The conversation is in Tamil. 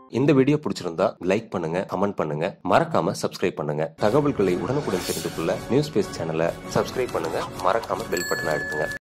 இந்த வீடியோ பிடிச்சிருந்தா லைக் பண்ணுங்க, கமெண்ட் பண்ணுங்க, மறக்காம சப்ஸ்கிரைப் பண்ணுங்க. தகவல்களை உடனுக்குடன் தெரிந்து கொள்ள நியூஸ் பேஸ் சேனலை சப்ஸ்கிரைப் பண்ணுங்க, மறக்காம பெல் பட்டனை அழுத்துங்க.